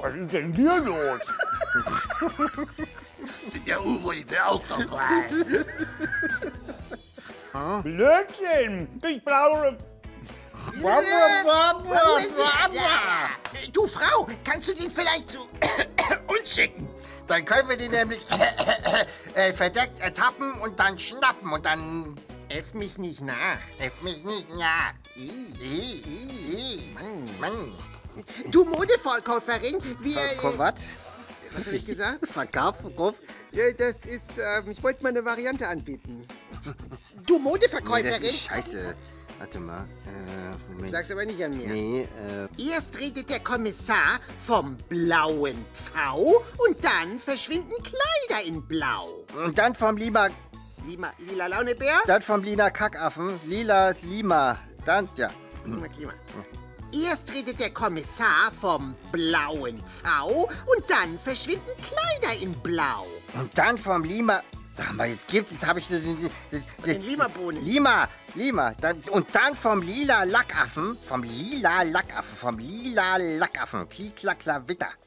Was ist denn hier los? Der Uwe, ich will auch dabei. Blödsinn! Ich brauche... Du Frau, kannst du den vielleicht zu uns schicken? Dann können wir den nämlich verdeckt ertappen und dann schnappen und dann... F mich nicht nach. F mich nicht nach. Mann. Du Modeverkäuferin, wir... Was? Was habe ich gesagt? Verkauf? Ja, das ist, ich wollte mal eine Variante anbieten. Du Modeverkäuferin? Nee, das ist scheiße. Warte mal. Moment. Sag's aber nicht an mir. Nee, Erst redet der Kommissar vom blauen Pfau und dann verschwinden Kleider in Blau. Und dann vom Lima Launebär? Dann vom Lila Kackaffen. Lima. Dann, ja. Klima. Erst redet der Kommissar vom blauen Pfau und dann verschwinden Kleider in Blau. Und dann vom Lima... Sag mal, jetzt habe ich so Den Limabohnen. Lima. Und dann vom lila Lackaffen. Kli-Klack-Klawitter.